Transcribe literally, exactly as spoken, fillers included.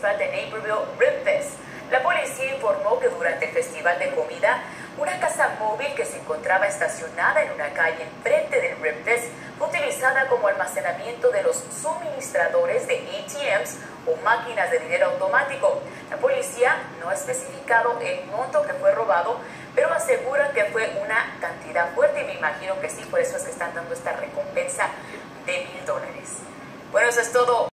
principal de Naperville, Rib Fest. La policía informó que durante el festival de comida, una casa móvil que se encontraba estacionada en una calle enfrente del Rib Fest fue utilizada como almacenamiento de los suministradores de A T Ms o máquinas de dinero automático. La policía no ha especificado el monto que fue robado, pero asegura que fue una cantidad fuerte y me imagino que sí, por eso es que están dando esta recompensa de mil dólares. Bueno, eso es todo.